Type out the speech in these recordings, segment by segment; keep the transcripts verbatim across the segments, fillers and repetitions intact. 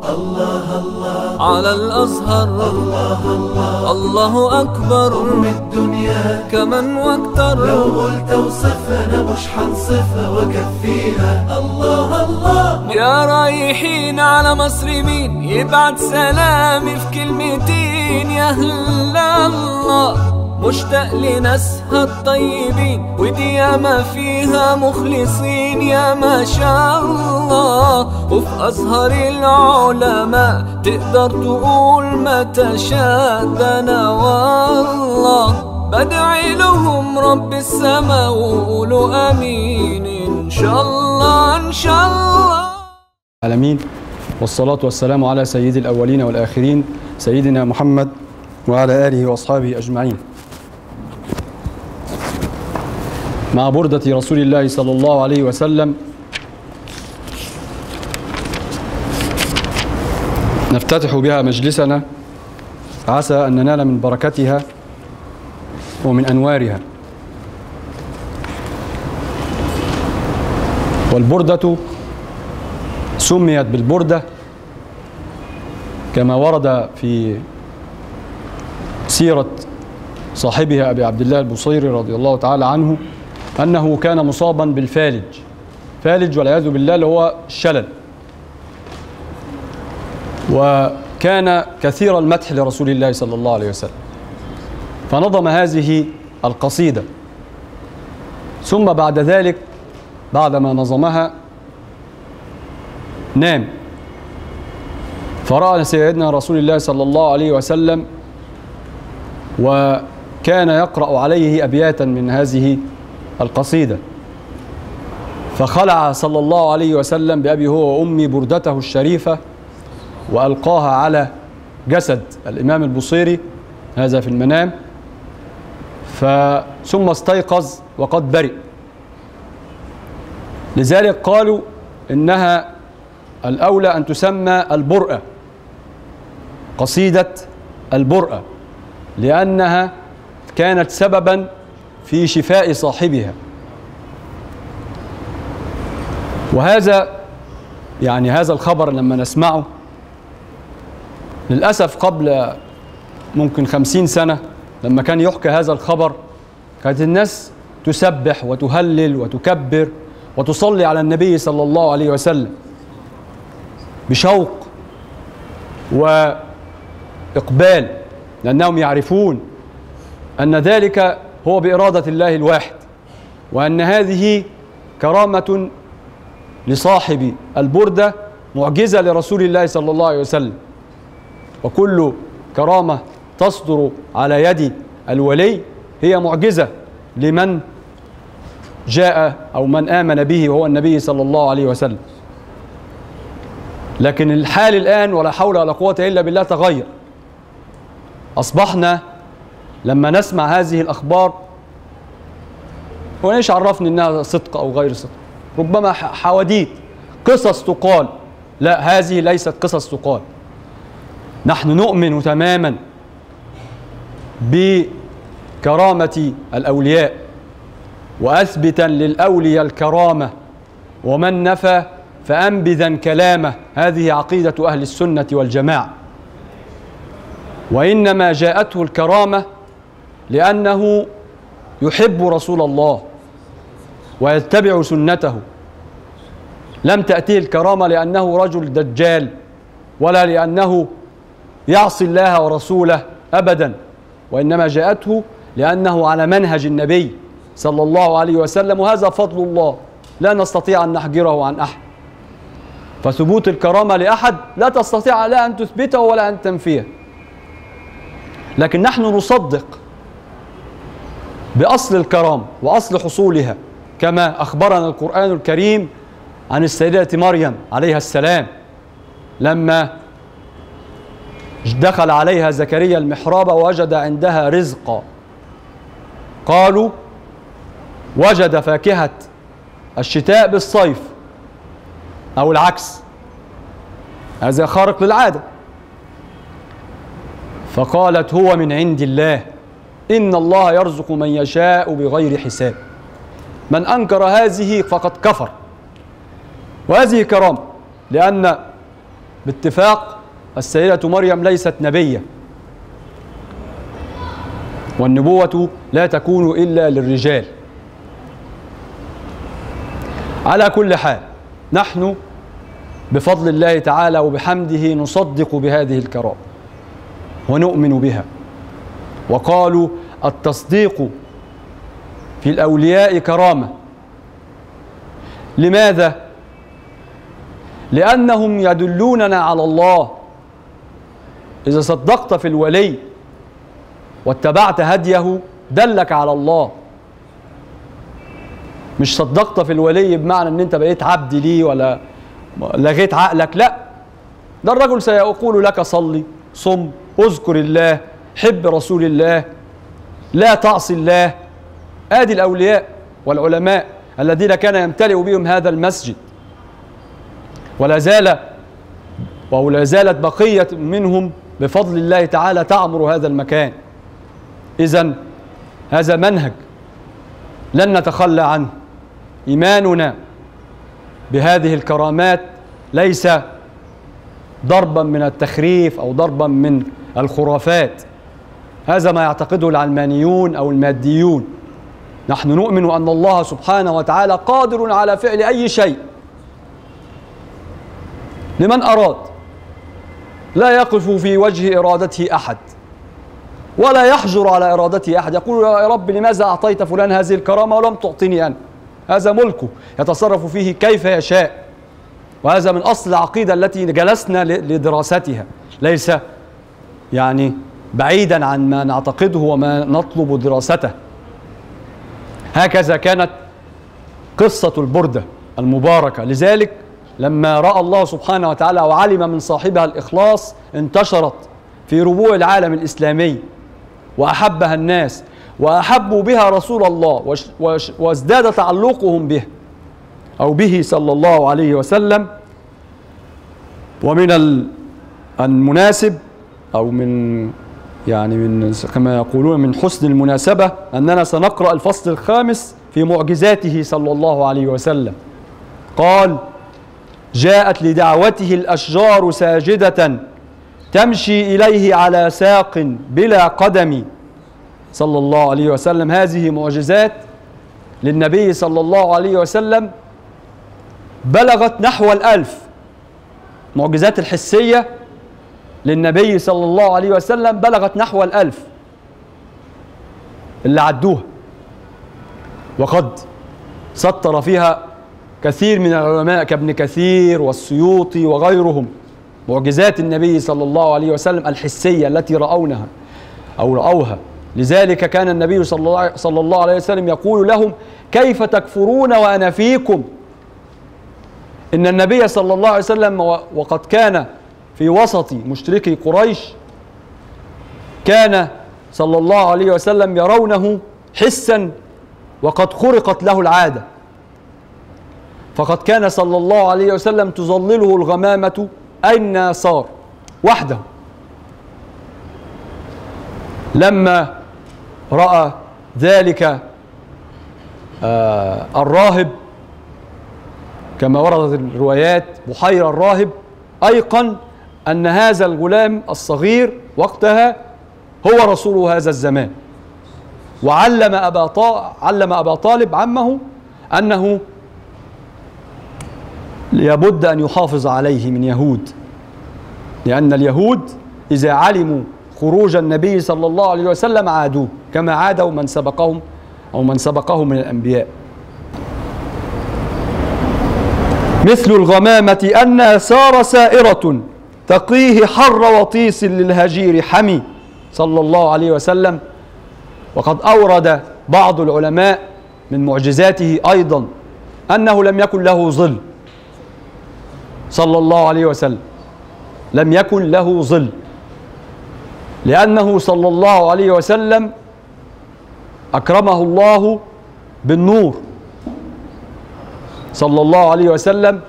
الله الله على الأزهر. الله الله الله أكبر أم الدنيا كمن واكتر. لو قلت اوصفها أنا مش حنصفها وكفيها. الله الله يا رايحين على مصر مين يبعت سلامي في كلمتين؟ يا هلا الله مشتاق لناسها الطيبين، ودي ياما فيها مخلصين يا ما شاء الله. وفي أزهر العلماء تقدر تقول ما تشاء. ده أنا والله بدعي لهم رب السما وقولوا آمين إن شاء الله إن شاء الله. العالمين، والصلاة والسلام على سيد الأولين والآخرين سيدنا محمد وعلى آله وأصحابه أجمعين. مع بردة رسول الله صلى الله عليه وسلم نفتتح بها مجلسنا، عسى أن ننال من بركتها ومن أنوارها. والبردة سميت بالبردة كما ورد في سيرة صاحبها أبي عبد الله البصيري رضي الله تعالى عنه أنه كان مصابا بالفالج. فالج والعياذ بالله اللي هو الشلل، وكان كثير المدح لرسول الله صلى الله عليه وسلم، فنظم هذه القصيدة. ثم بعد ذلك بعدما نظمها نام، فرأى سيدنا رسول الله صلى الله عليه وسلم وكان يقرأ عليه أبياتا من هذه القصيدة، فخلع صلى الله عليه وسلم بأبي هو وأمي بردته الشريفة وألقاها على جسد الإمام البصيري هذا في المنام، ثم استيقظ وقد برئ. لذلك قالوا إنها الأولى أن تسمى البرئة، قصيدة البرئة، لأنها كانت سببا في شفاء صاحبها. وهذا يعني هذا الخبر لما نسمعه للأسف قبل ممكن خمسين سنة لما كان يحكى هذا الخبر كانت الناس تسبح وتهلل وتكبر وتصلي على النبي صلى الله عليه وسلم بشوق وإقبال، لأنهم يعرفون أن ذلك هو بإرادة الله الواحد، وأن هذه كرامة لصاحب البردة، معجزة لرسول الله صلى الله عليه وسلم. وكل كرامة تصدر على يد الولي هي معجزة لمن جاء أو من آمن به وهو النبي صلى الله عليه وسلم. لكن الحال الآن ولا حول ولا قوة إلا بالله تغير. أصبحنا لما نسمع هذه الأخبار وليش عرفني إنها صدق أو غير صدق؟ ربما حواديت، قصص تقال. لا، هذه ليست قصص تقال. نحن نؤمن تماما بكرامة الأولياء، وأثبتا للأولياء الكرامة، ومن نفى فأنبذا كلامه. هذه عقيدة أهل السنة والجماعة. وإنما جاءته الكرامة لأنه يحب رسول الله ويتبع سنته. لم تأتيه الكرامة لأنه رجل دجال ولا لأنه يعصي الله ورسوله أبدا، وإنما جاءته لأنه على منهج النبي صلى الله عليه وسلم، وهذا فضل الله لا نستطيع أن نحجره عن أحد. فثبوت الكرامة لأحد لا تستطيع لا أن تثبته ولا أن تنفيه، لكن نحن نصدق بأصل الكرامة وأصل حصولها، كما أخبرنا القرآن الكريم عن السيدة مريم عليها السلام لما دخل عليها زكريا المحراب ووجد عندها رزقا. قالوا وجد فاكهة الشتاء بالصيف أو العكس، هذا خارق للعادة. فقالت هو من عند الله إن الله يرزق من يشاء بغير حساب. من أنكر هذه فقد كفر. وهذه كرامة، لأن باتفاق السيدة مريم ليست نبية، والنبوة لا تكون إلا للرجال. على كل حال نحن بفضل الله تعالى وبحمده نصدق بهذه الكرامة ونؤمن بها. وقالوا التصديق في الأولياء كرامة. لماذا؟ لأنهم يدلوننا على الله. إذا صدقت في الولي واتبعت هديه دلك على الله. مش صدقت في الولي بمعنى ان انت بقيت عبد ليه ولا لغيت عقلك، لا، ده الرجل سيقول لك صلي، صم، اذكر الله، حب رسول الله، لا تعصي الله. ادي الاولياء والعلماء الذين كان يمتلئ بهم هذا المسجد، ولا زال ولا زالت بقية منهم بفضل الله تعالى تعمر هذا المكان. إذن هذا منهج لن نتخلى عنه. إيماننا بهذه الكرامات ليس ضربا من التخريف أو ضربا من الخرافات، هذا ما يعتقده العلمانيون أو الماديون. نحن نؤمن أن الله سبحانه وتعالى قادر على فعل أي شيء لمن أراد، لا يقف في وجه إرادته أحد ولا يحجر على إرادته أحد، يقول يا رب لماذا أعطيت فلان هذه الكرامة ولم تعطني أنا؟ هذا ملكه يتصرف فيه كيف يشاء. وهذا من أصل العقيدة التي جلسنا لدراستها، ليس يعني بعيدا عن ما نعتقده وما نطلب دراسته. هكذا كانت قصة البردة المباركة. لذلك لما رأى الله سبحانه وتعالى وعلم من صاحبها الإخلاص انتشرت في ربوع العالم الإسلامي وأحبها الناس وأحبوا بها رسول الله وازداد تعلقهم به أو به صلى الله عليه وسلم. ومن المناسب أو من يعني من كما يقولون من حسن المناسبة أننا سنقرأ الفصل الخامس في معجزاته صلى الله عليه وسلم. قال جاءت لدعوته الأشجار ساجدة تمشي إليه على ساق بلا قدم صلى الله عليه وسلم. هذه معجزات للنبي صلى الله عليه وسلم بلغت نحو الألف. معجزات الحسية للنبي صلى الله عليه وسلم بلغت نحو الألف اللي عدوها، وقد سطر فيها كثير من العلماء كابن كثير والسيوطي وغيرهم معجزات النبي صلى الله عليه وسلم الحسية التي رأونها أو رأوها. لذلك كان النبي صلى الله عليه وسلم يقول لهم كيف تكفرون وأنا فيكم. إن النبي صلى الله عليه وسلم وقد كان في وسط مشركي قريش كان صلى الله عليه وسلم يرونه حسا وقد خرقت له العادة، فقد كان صلى الله عليه وسلم تظلله الغمامة أين صار وحده. لما رأى ذلك آه الراهب كما وردت الروايات بحيرة الراهب أيقن أن هذا الغلام الصغير وقتها هو رسول هذا الزمان، وعلم أبا طالب علم أبا طالب عمه أنه لابد أن يحافظ عليه من يهود، لأن اليهود إذا علموا خروج النبي صلى الله عليه وسلم عادوه كما عادوا من سبقهم أو من سبقه من الأنبياء. مثل الغمامة أن سار سائرة تقيه حر وطيس للهجير حمي صلى الله عليه وسلم. وقد أورد بعض العلماء من معجزاته أيضا أنه لم يكن له ظل صلى الله عليه وسلم، لم يكن له ظل، لأنه صلى الله عليه وسلم أكرمه الله بالنور صلى الله عليه وسلم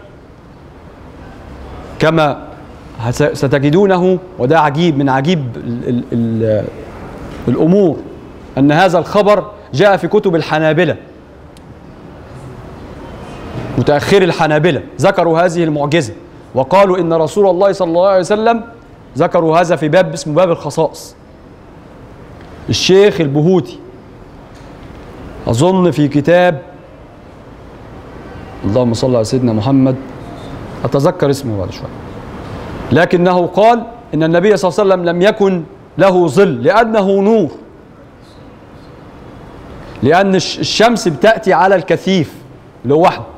كما ستجدونه. وده عجيب من عجيب ال ال ال الأمور أن هذا الخبر جاء في كتب الحنابلة، متأخر الحنابلة ذكروا هذه المعجزة وقالوا إن رسول الله صلى الله عليه وسلم، ذكروا هذا في باب اسمه باب الخصائص. الشيخ البهوتي أظن في كتاب اللهم صل على سيدنا محمد، أتذكر اسمه بعد شوية، لكنه قال إن النبي صلى الله عليه وسلم لم يكن له ظل لأنه نور، لأن الشمس بتأتي على الكثيف اللي هو وحده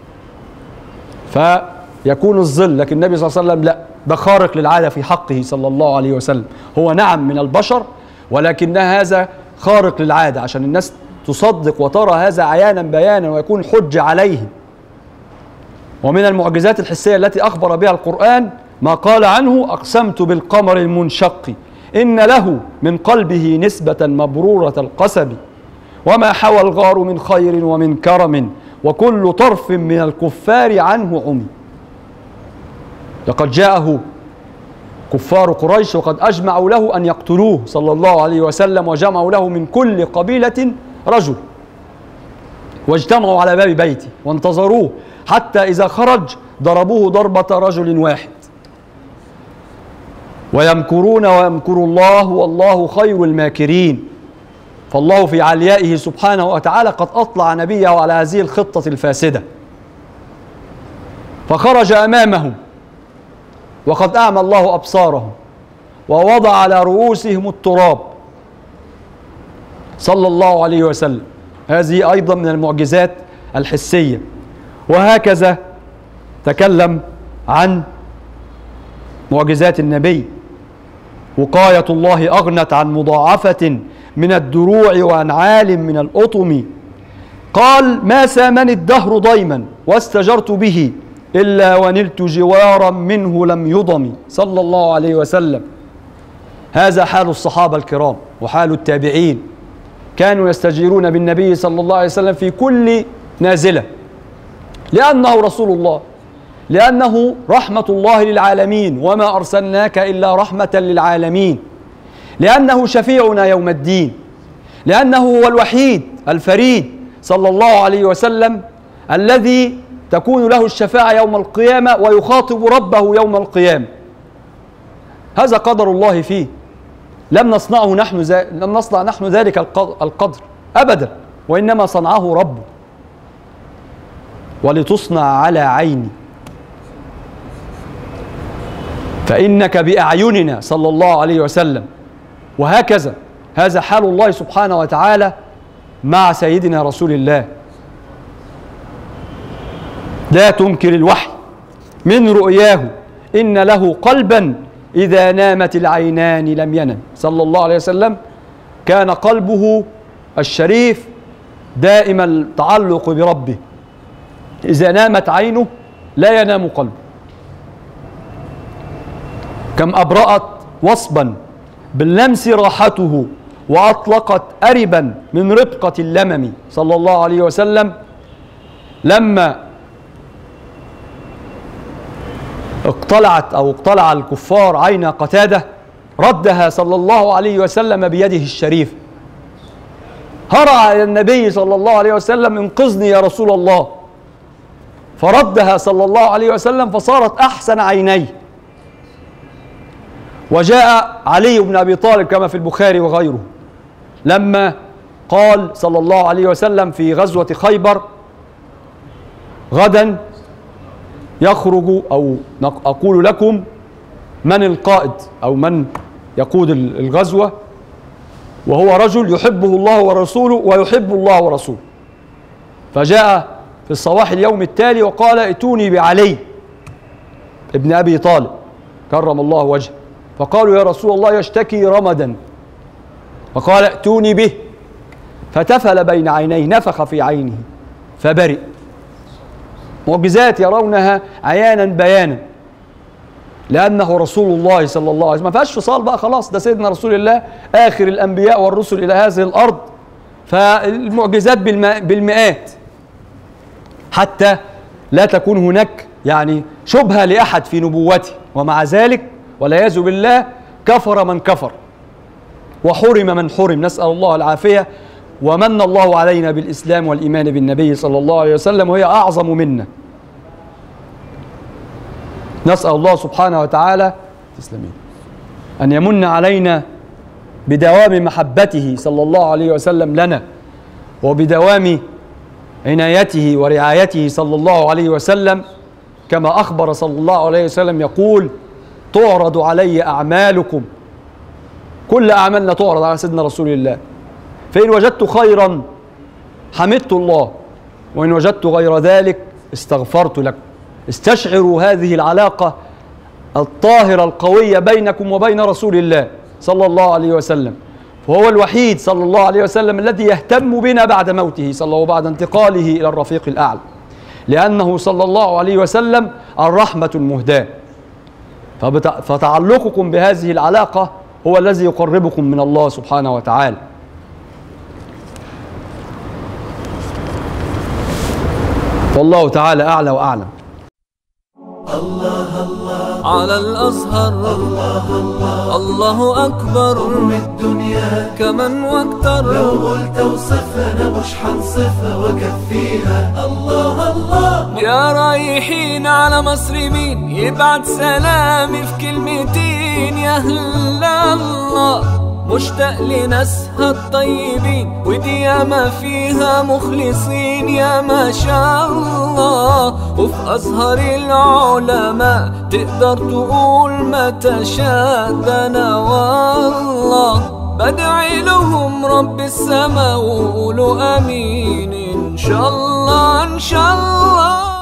فيكون الظل، لكن النبي صلى الله عليه وسلم لا، ده خارق للعادة في حقه صلى الله عليه وسلم. هو نعم من البشر ولكن هذا خارق للعادة عشان الناس تصدق وترى هذا عيانا بيانا ويكون حجة عليهم. ومن المعجزات الحسية التي أخبر بها القرآن ما قال عنه: أقسمت بالقمر المنشق إن له من قلبه نسبة مبرورة القسم وما حوى الغار من خير ومن كرم وكل طرف من الكفار عنه عمي. لقد جاءه كفار قريش وقد أجمعوا له أن يقتلوه صلى الله عليه وسلم، وجمعوا له من كل قبيلة رجل، واجتمعوا على باب بيته وانتظروه حتى إذا خرج ضربوه ضربة رجل واحد. ويمكرون ويمكر الله والله خير الماكرين. فالله في عليائه سبحانه وتعالى قد أطلع نبيه على هذه الخطة الفاسدة، فخرج أمامهم وقد أعمى الله أبصارهم ووضع على رؤوسهم التراب صلى الله عليه وسلم. هذه أيضا من المعجزات الحسية. وهكذا تكلم عن معجزات النبي: وقاية الله أغنت عن مضاعفة من الدروع وعن عال من الأطم. قال: ما سامني الدهر ضيما واستجرت به إلا ونلت جوارا منه لم يضم صلى الله عليه وسلم. هذا حال الصحابة الكرام وحال التابعين، كانوا يستجيرون بالنبي صلى الله عليه وسلم في كل نازلة، لأنه رسول الله، لأنه رحمة الله للعالمين، وما أرسلناك إلا رحمة للعالمين، لأنه شفيعنا يوم الدين، لأنه هو الوحيد الفريد صلى الله عليه وسلم الذي تكون له الشفاعة يوم القيامة ويخاطب ربه يوم القيامة. هذا قدر الله فيه، لم نصنعه نحن ذا... لم نصنع نحن ذلك القدر أبدا، وإنما صنعه ربه. ولتصنع على عيني فإنك بأعيننا صلى الله عليه وسلم. وهكذا هذا حال الله سبحانه وتعالى مع سيدنا رسول الله. لا تنكر الوحي من رؤياه إن له قلبا إذا نامت العينان لم ينم صلى الله عليه وسلم. كان قلبه الشريف دائم التعلق بربه، إذا نامت عينه لا ينام قلبه. كم أبرأت وصبا باللمس راحته وأطلقت أربا من ربقة اللمم صلى الله عليه وسلم. لما اقتلعت أو اقتلع الكفار عين قتادة ردها صلى الله عليه وسلم بيده الشريف، هرع إلى النبي صلى الله عليه وسلم: انقذني يا رسول الله، فردها صلى الله عليه وسلم فصارت أحسن عينيه. وجاء علي بن أبي طالب كما في البخاري وغيره لما قال صلى الله عليه وسلم في غزوة خيبر: غدا يخرج، أو أقول لكم من القائد أو من يقود الغزوة، وهو رجل يحبه الله ورسوله ويحب الله ورسوله. فجاء في الصباح اليوم التالي وقال: ائتوني بعلي ابن أبي طالب كرم الله وجهه. فقالوا: يا رسول الله يشتكي رمدا. فقال: ائتوني به. فتفل بين عينيه، نفخ في عينه فبرئ. معجزات يرونها عيانا بيانا، لأنه رسول الله صلى الله عليه وسلم. ما فيهاش فصال بقى، خلاص ده سيدنا رسول الله آخر الأنبياء والرسل إلى هذه الأرض، فالمعجزات بالمئات حتى لا تكون هناك يعني شبهة لأحد في نبوته. ومع ذلك والعياذ بالله كفر من كفر وحرم من حرم، نسأل الله العافية. ومن الله علينا بالإسلام والإيمان بالنبي صلى الله عليه وسلم، وهي أعظم منا. نسأل الله سبحانه وتعالى تسلمين أن يمن علينا بدوام محبته صلى الله عليه وسلم لنا، وبدوام عنايته ورعايته صلى الله عليه وسلم، كما أخبر صلى الله عليه وسلم يقول: تعرض علي أعمالكم، كل أعمالنا تعرض على سيدنا رسول الله، فإن وجدت خيرا حمدت الله، وإن وجدت غير ذلك استغفرت لكم. استشعروا هذه العلاقة الطاهرة القوية بينكم وبين رسول الله صلى الله عليه وسلم، فهو الوحيد صلى الله عليه وسلم الذي يهتم بنا بعد موته صلى الله وبعد انتقاله إلى الرفيق الأعلى، لأنه صلى الله عليه وسلم الرحمة المهداة. فتعلقكم بهذه العلاقة هو الذي يقربكم من الله سبحانه وتعالى. والله تعالى أعلى وأعلم. الله الله على الأزهر، الله الله الله أكبر من الدنيا كمن واكتر. لو قلت وصفها أنا مش حنصفها وكفيها. الله الله يا رايحين على مصر مين يبعت سلامي في كلمتين؟ يا هلا الله مشتاق لناسها الطيبين، ودي ياما فيها مخلصين يا ما شاء الله. وفي أزهر العلماء تقدر تقول ما تشاء، ده أنا والله بدعي لهم رب السما وقولوا آمين إن شاء الله إن شاء الله.